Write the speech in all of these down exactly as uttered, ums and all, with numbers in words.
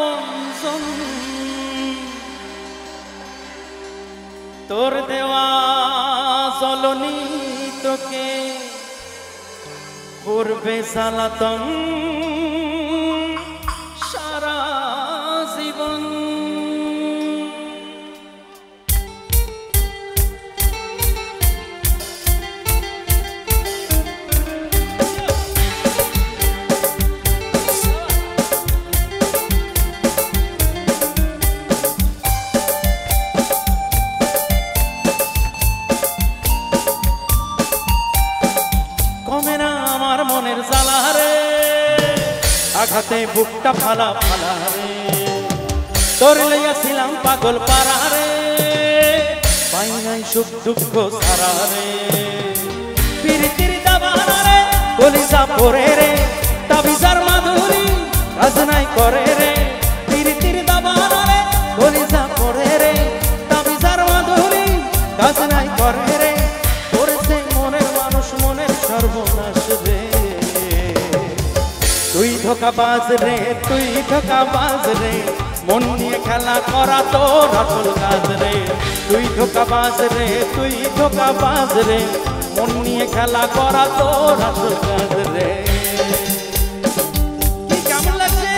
আপনজন তোর দেওয়া জলনি তোকে করবে জ্বালাতন সারা জীবন। কমে না আমার মনের জ্বালা রে, আঘাতে বুকটা ফালা ফালা রে, তোর লইয়াছিলাম পাগল পারা রে, পাই নাই সুখ দুঃখ সারা রে, পিরিতির দাবানা রে কলিজা পরে রে, তাবিজার মাধুরী কাজ নাই করে রে, পিরিতির দাবানা রে কলিজা পরে রে, তাবিজার মাধুরী কাজ নাই করে রে, করেছে মনের মানুষ মনের সর্বনাশ রে। তুই ধোঁকাবাজ রে, তুই ধোঁকাবাজ রে, মন নিয়ে খেলা করা তোর আসল কাজ রে, তুই ধোঁকাবাজ রে, তুই ধোঁকাবাজ রে, মন নিয়ে খেলা করা তোর আসল কাজ রে। কি কেমন লাগছে?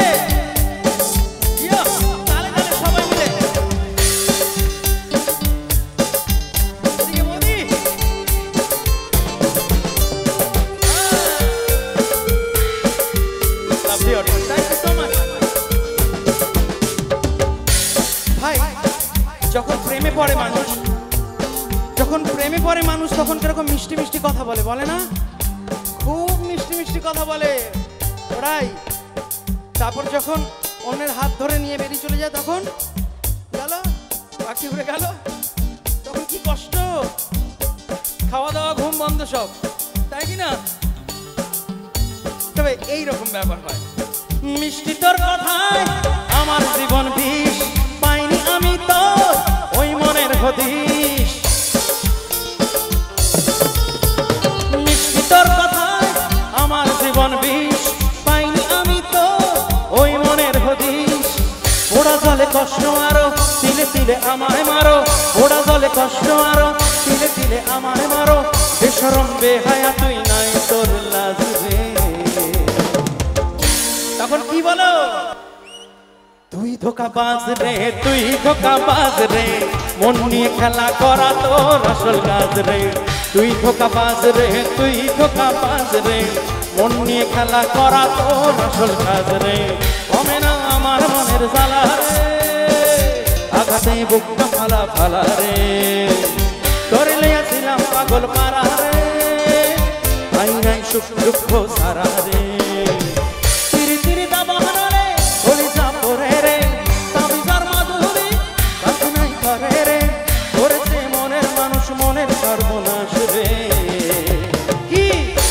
তালে তালে সবাই মিলে ভাই, যখন প্রেমে পড়ে মানুষ, যখন প্রেমে পড়ে মানুষ তখন কিরকম মিষ্টি মিষ্টি কথা বলে, বলে না? খুব মিষ্টি মিষ্টি কথা বলে ওরাই। তারপর যখন অন্যের হাত ধরে নিয়ে বেরিয়ে চলে যায় তখন গেল পাখি উড়ে গেল, তখন কি কষ্ট, খাওয়া দাওয়া ঘুম বন্ধ সব, তাই কি না? তবে এইরকম ব্যাপার হয়। মিষ্টি তোর কথায় আমার জীবন বিষ, পাইনি আমি তো ওই মনের হদিশ। মিষ্টি তোর কথায় আমার জীবন বিষ, পাইনি আমি তো ওই মনের হদিশ। ওরা জলে কষ্ট আরো তিলে তিলে আমায় মারো, ওরা জলে কষ্ট আরো তিলে তিলে আমায় মারো, বেশরম বেহায়া তুই নাই তোর লাজ রে। তখন কি বলো? তুই ধোঁকাবাজ রে, তুই ধোঁকাবাজ রে, মন নিয়ে খেলা করা তোর আসল কাজ রে, তুই ধোঁকাবাজ রে, তুই ধোঁকাবাজ রে, মন নিয়ে খেলা করা তোর আসল কাজ রে। কমে না আমার মনের জ্বালা রে, আঘাতে বুকটা ফালা ফালা রে, তোরে লইয়াছিলাম পাগল পারা রে, পাই নাই সুখ দুঃখ সারা রে, মনের সর্বনাশ রে। কি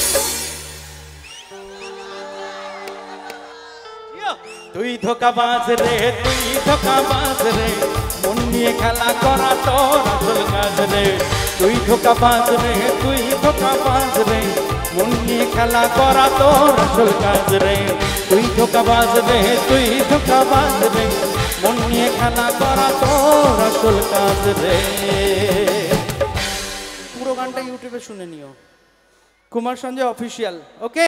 তুই ধোঁকাবাজ রে, তুই ধোঁকাবাজ রে, মন নিয়ে খেলা করা তোর আসল কাজ রে, তুই ধোঁকাবাজ রে, তুই ধোঁকাবাজ রে, মন নিয়ে খেলা করা তোর আসল কাজ রে, তুই ধোঁকাবাজ রে, তুই ধোঁকাবাজ রে, মন নিয়ে খেলা করা তোর আসল কাজ রে। পুরো গানটা ইউটিউবে শুনে নিও, কুমার সঞ্জয় অফিসিয়াল। ওকে।